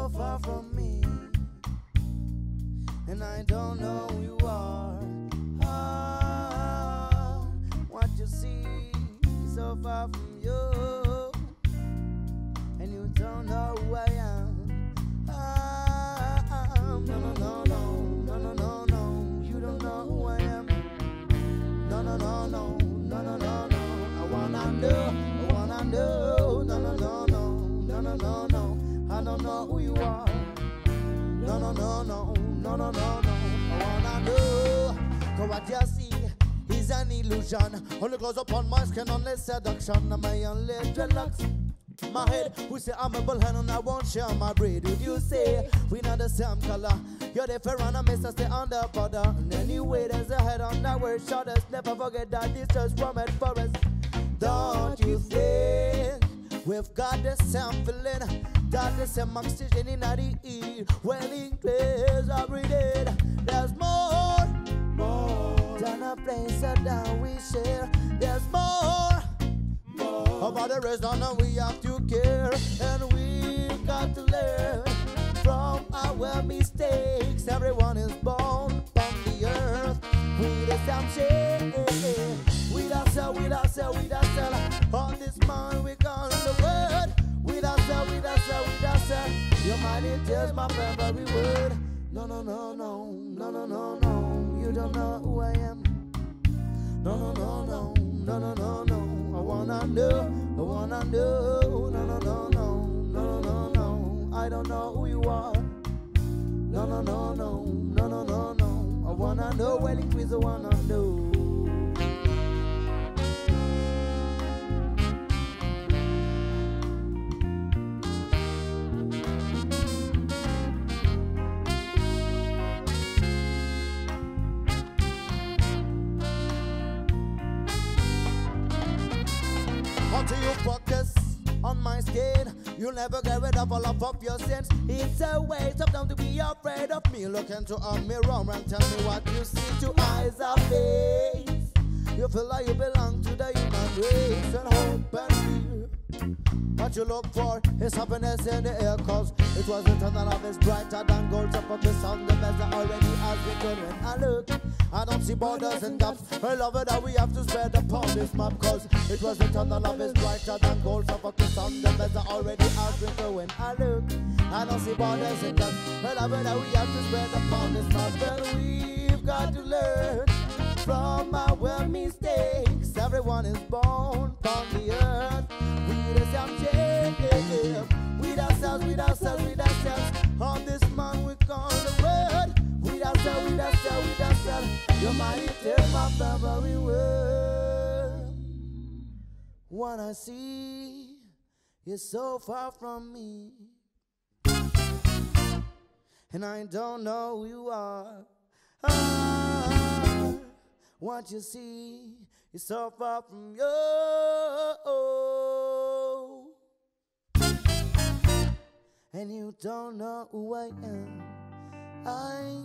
so far from me, and I don't know who you are. Ah, what you see is so far from you, and you don't know who I am. Ah, no, no, no, no, no, no, no, no, you don't know who I am. No, no, no, no, no, no, no, no. I wanna know, no, no, no, no, no, no, no, no. I don't know who you are. No, no, no, no, no, no, no, no. I wanna know. Cause what you see is an illusion. Only glows upon my skin, only seduction. And my only dreadlocks. My head, who say I'm a bullhead and I won't share my breed. Would you say we not the same color? You're the fair and I miss us stay on the border. And anyway, there's a head on that word shot us. Never forget that this just from it for us. Don't you think we've got the same feeling? Got the same oxygen in the air. Wailing place every day. There's more than a place that we share. There's more about the rest, and we have to care. And we've got to learn from our mistakes. Everyone is born from the earth with the same shape. With ourselves, with ourselves, with ourselves. On this mind we call the word. With ourselves, with ourselves, with ourselves. Your mind is just my favorite word. No, no, no, no, no, no, no, no. You don't know who I am. No, no, no, no, no, no, no, no. I wanna know, no, no, no, no, no, no, no, no. I don't know who you are. No, no, no, no, no, no, no, no. I wanna know, Wailing Twins, I wanna know. Until you focus on my skin, you'll never get rid of all of your sins. It's a waste of time to be afraid of me. Look into a mirror and tell me what you see. Two eyes are face. You feel like you belong to the human race. And hope and fear. What you look for is happiness in the air, cause it was written that love is brighter than gold. So focus on the best that already has been done. When I look, I don't see borders and gaps. I love it that we have to spread upon this map, cause it was written that love is brighter than gold. So focus on the best that already has been done. When I look, I don't see borders and gaps. I love it that we have to spread upon this map. But we've got to learn from our mistakes. Everyone is born from the earth with a same shape. With ourselves, with ourselves, with ourselves. On this man we call the word. With ourselves, with ourselves, with ourselves. Your mind is my favorite word. What I see is so far from me, and I don't know who you are. Ah, what you see is so far from you, and you don't know who I am. I